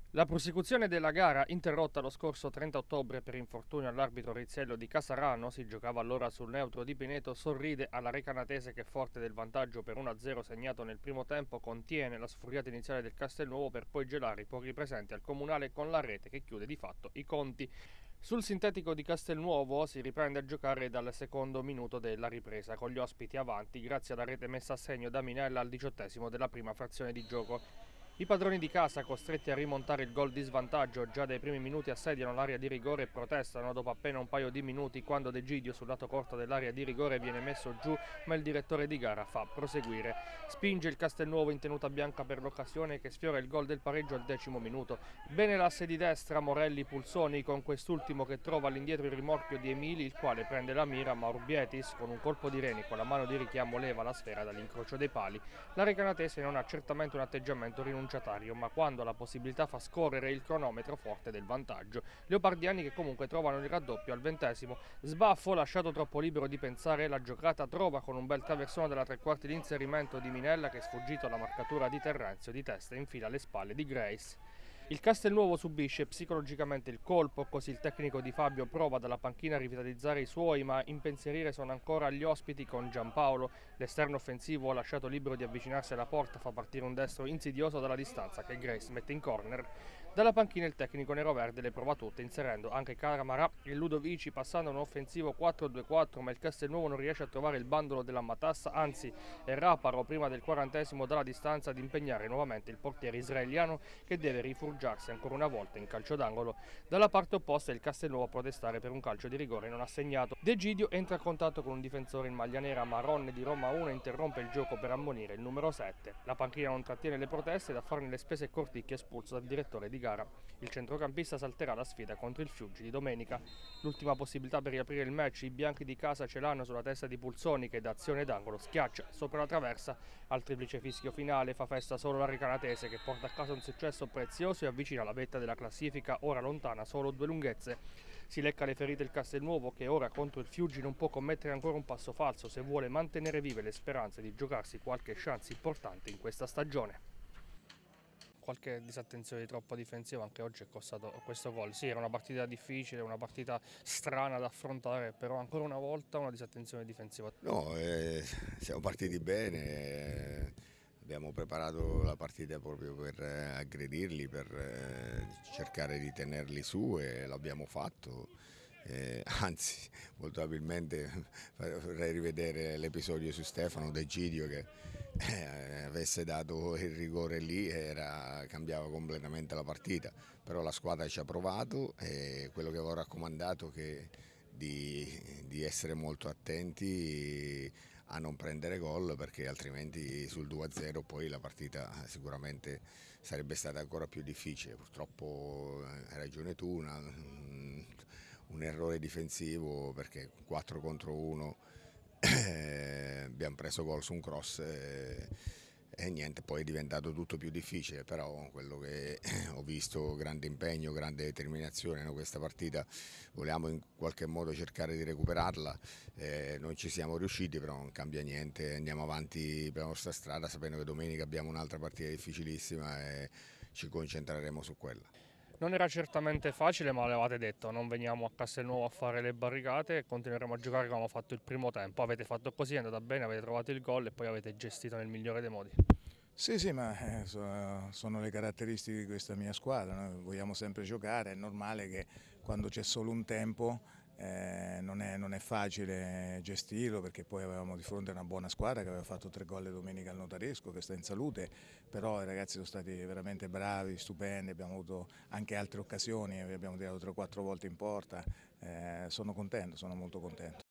La prosecuzione della gara, interrotta lo scorso 30 ottobre per infortunio all'arbitro Rizzello di Casarano, si giocava allora sul neutro di Pineto, sorride alla Recanatese che, forte del vantaggio per 1-0 segnato nel primo tempo, contiene la sfuriata iniziale del Castelnuovo per poi gelare i pochi presenti al Comunale con la rete che chiude di fatto i conti. Sul sintetico di Castelnuovo si riprende a giocare dal secondo minuto della ripresa, con gli ospiti avanti grazie alla rete messa a segno da Minella al 18° della prima frazione di gioco. I padroni di casa, costretti a rimontare il gol di svantaggio già dai primi minuti, assediano l'area di rigore e protestano dopo appena un paio di minuti, quando De Gidio sul lato corto dell'area di rigore viene messo giù, ma il direttore di gara fa proseguire. Spinge il Castelnuovo in tenuta bianca per l'occasione, che sfiora il gol del pareggio al 10° minuto. Bene l'asse di destra Morelli-Pulsoni, con quest'ultimo che trova all'indietro il rimorchio di Emili, il quale prende la mira, ma Urbietis con un colpo di reni con la mano di richiamo leva la sfera dall'incrocio dei pali. La Recanatese non ha certamente un atteggiamento rinunciatario, ma quando la possibilità fa scorrere il cronometro, forte del vantaggio. Leopardiani che comunque trovano il raddoppio al 20°. Sbaffo, lasciato troppo libero di pensare, la giocata trova con un bel traversone della tre quarti l'inserimento di Minella, che, sfuggito alla marcatura di Terrenzio, di testa infila alle spalle di Grace. Il Castelnuovo subisce psicologicamente il colpo, così il tecnico di Fabio prova dalla panchina a rivitalizzare i suoi, ma impensierire sono ancora gli ospiti con Giampaolo. L'esterno offensivo, lasciato libero di avvicinarsi alla porta, fa partire un destro insidioso dalla distanza che Grace mette in corner. Dalla panchina il tecnico neroverde le prova tutte, inserendo anche Caramara e Ludovici, passando a un offensivo 4-2-4, ma il Castelnuovo non riesce a trovare il bandolo della matassa, anzi è Raparo prima del 40° dalla distanza ad impegnare nuovamente il portiere israeliano, che deve rifugiarsi ancora una volta in calcio d'angolo. Dalla parte opposta il Castelnuovo a protestare per un calcio di rigore non assegnato. De Gidio entra a contatto con un difensore in maglia nera, Maronne di Roma 1 interrompe il gioco per ammonire il numero 7. La panchina non trattiene le proteste ed a farne le spese Corticchi, espulso dal direttore di gara. Il centrocampista salterà la sfida contro il Fiuggi di domenica. L'ultima possibilità per riaprire il match, i bianchi di casa ce l'hanno sulla testa di Pulsoni, che da azione d'angolo schiaccia sopra la traversa. Al triplice fischio finale fa festa solo la Recanatese, che porta a casa un successo prezioso e avvicina la vetta della classifica, ora lontana solo 2 lunghezze. Si lecca le ferite il Castelnuovo, che ora contro il Fiuggi non può commettere ancora un passo falso se vuole mantenere vive le speranze di giocarsi qualche chance importante in questa stagione. Qualche disattenzione di troppo difensiva anche oggi è costato questo gol. Sì, era una partita difficile, una partita strana da affrontare, però ancora una volta una disattenzione difensiva. No, siamo partiti bene, abbiamo preparato la partita proprio per aggredirli, per cercare di tenerli su e l'abbiamo fatto. Anzi, molto probabilmente vorrei rivedere l'episodio su Stefano De Gidio che avesse dato il rigore lì cambiava completamente la partita, però la squadra ci ha provato e quello che avevo raccomandato che di essere molto attenti a non prendere gol, perché altrimenti sul 2-0 poi la partita sicuramente sarebbe stata ancora più difficile. Purtroppo hai ragione tu, un errore difensivo, perché 4 contro 1 abbiamo preso gol su un cross e niente, poi è diventato tutto più difficile, però quello che ho visto, grande impegno, grande determinazione, no? Questa partita volevamo in qualche modo cercare di recuperarla, non ci siamo riusciti, però non cambia niente, andiamo avanti per la nostra strada sapendo che domenica abbiamo un'altra partita difficilissima e ci concentreremo su quella. Non era certamente facile, ma l'avevate detto, non veniamo a Castelnuovo a fare le barricate e continueremo a giocare come abbiamo fatto il primo tempo. Avete fatto così, è andata bene, avete trovato il gol e poi avete gestito nel migliore dei modi. Sì, sì, ma sono le caratteristiche di questa mia squadra, noi vogliamo sempre giocare, è normale che quando c'è solo un tempo non è facile gestirlo, perché poi avevamo di fronte una buona squadra che aveva fatto 3 gol domenica al Notaresco, che sta in salute, però i ragazzi sono stati veramente bravi, stupendi, abbiamo avuto anche altre occasioni, abbiamo tirato 3 o 4 volte in porta, sono contento, sono molto contento.